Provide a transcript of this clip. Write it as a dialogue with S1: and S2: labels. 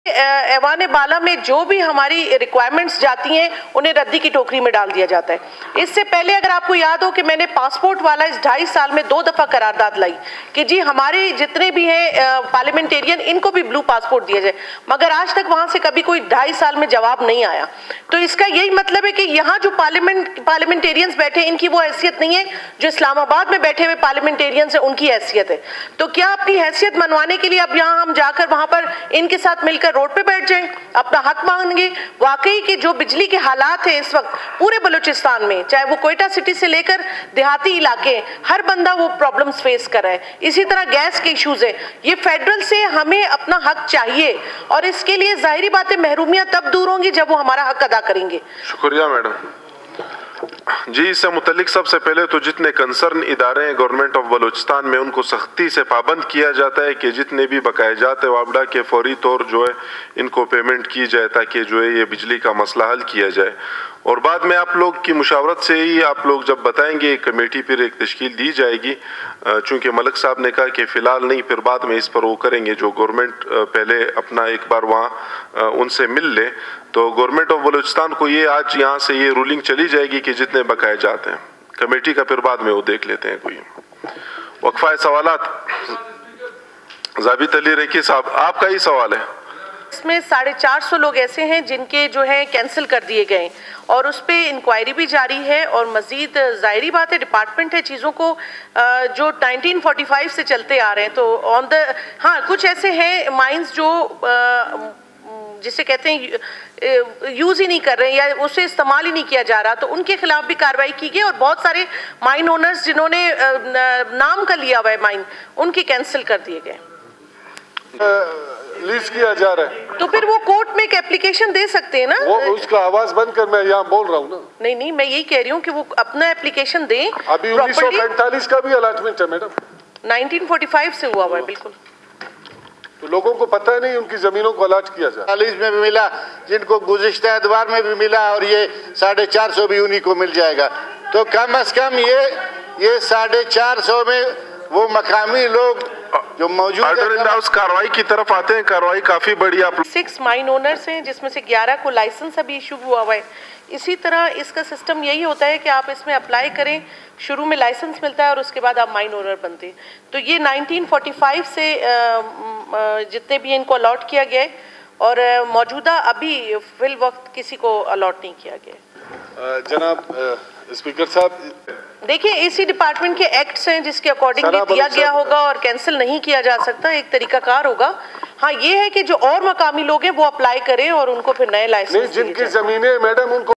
S1: ऐवान बाला में जो भी हमारी रिक्वायरमेंट्स जाती हैं उन्हें रद्दी की टोकरी में डाल दिया जाता है। इससे पहले अगर आपको याद हो कि मैंने पासपोर्ट वाला इस 2.5 साल में 2 दफ़ा करारदाद लाई कि जी हमारे जितने भी हैं पार्लियामेंटेरियन इनको भी ब्लू पासपोर्ट दिया जाए, मगर आज तक वहाँ से कभी कोई 2.5 साल में जवाब नहीं आया। तो इसका यही मतलब है कि यहाँ जो पार्लियामेंटेरियंस बैठे इनकी वो हैसियत नहीं है जो इस्लामाबाद में बैठे हुए पार्लियामेंटेरियंस है उनकी हैसियत है। तो क्या अपनी हैसियत मनवाने के लिए अब यहाँ हम जाकर वहाँ पर इनके साथ मिलकर रोड पे बैठ जाएं, अपना हक मांगेंगे? वाकई के जो बिजली के हालात हैं इस वक्त पूरे बलूचिस्तान में, चाहे वो कोयटा सिटी से लेकर देहाती इलाके, हर बंदा वो प्रॉब्लम्स फेस कर रहा है। इसी तरह गैस के इश्यूज है। ये फेडरल से हमें अपना हक चाहिए और इसके लिए जाहिर बात है महरूमियां तब दूर होंगी जब वो हमारा हक अदा करेंगे।
S2: शुक्रिया मैडम जी। इससे मुतल्लिक सबसे पहले तो जितने कंसर्न इदारे हैं गवर्नमेंट ऑफ बलूचिस्तान में उनको सख्ती से पाबंद किया जाता है कि जितने भी बकाए जाते वापडा के फौरी तौर जो है इनको पेमेंट की जाए ताकि जो है ये बिजली का मसला हल किया जाए। और बाद में आप लोग की मुशावरत से ही आप लोग जब बताएंगे कमेटी फिर एक तश्कील दी जाएगी, चूँकि मलिक साहब ने कहा कि फ़िलहाल नहीं, फिर बाद में इस पर वो करेंगे जो गवर्नमेंट पहले अपना एक बार वहाँ उनसे मिल ले। तो गवर्नमेंट ऑफ बलूचिस्तान को ये आज यहाँ से ये रूलिंग चली जाएगी कि जितने बकाए जाते हैं कमेटी का फिर बाद में वो देख लेते हैं। कोई वक्फा सवालात जाबित अली रेकी साहब, आपका ही सवाल है।
S1: इसमें 450 लोग ऐसे हैं जिनके जो है कैंसिल कर दिए गए और उस पर इंक्वायरी भी जारी है। और मजीद ज़ाहिरी बात है डिपार्टमेंट है चीज़ों को जो 1945 से चलते आ रहे हैं तो ऑन द कुछ ऐसे हैं माइंस जो जिसे कहते हैं यूज़ ही नहीं कर रहे हैं या उसे इस्तेमाल ही नहीं किया जा रहा, तो उनके खिलाफ भी कार्रवाई की गई और बहुत सारे माइन ओनर्स जिन्होंने नाम का लिया हुआ है माइन उनके कैंसिल कर दिए गए,
S3: लीज किया जा रहा है।
S1: तो फिर वो कोर्ट में एक एप्लीकेशन दे सकते हैं ना।
S3: वो उसका आवाज बंद कर, मैं यहाँ बोल रहा हूँ ना।
S1: नहीं मैं यही कह रही हूँ कि वो अपना एप्लीकेशन दें।
S3: अभी 1945 का भी अलॉटमेंट है मैडम,
S1: 1945 से हुआ है बिल्कुल।
S3: तो लोगों को पता है नहीं उनकी जमीनों को अलॉट किया जाए।
S4: 40 में भी मिला, जिनको गुज़िश्ता एतवार में भी मिला और ये 450 भी उन्हीं को मिल जाएगा। तो कम से कम ये 450 में वो मकामी लोग जो मौजूद
S2: कार्रवाई की तरफ आते हैं। कार्रवाई काफी बड़ी आप
S1: 6 माइन ओनर्स हैं जिसमें से 11 को लाइसेंस अभी इशू हुआ है। इसी तरह इसका सिस्टम यही होता है कि आप इसमें अप्लाई करें, शुरू में लाइसेंस मिलता है और उसके बाद आप माइन ओनर बनते हैं। तो ये 1945 से जितने भी इनको अलॉट किया गया है और मौजूदा अभी फिल वक्त किसी को अलॉट नहीं किया गया।
S3: जनाब स्पीकर साहब
S1: देखिए इसी डिपार्टमेंट के एक्ट्स हैं जिसके अकॉर्डिंग दिया गया होगा और कैंसिल नहीं किया जा सकता, एक तरीकाकार होगा। हाँ ये है कि जो और मकामी लोग हैं वो अप्लाई करें और उनको फिर नए लाइसेंस
S3: जिनकी जमीनें मैडम उनको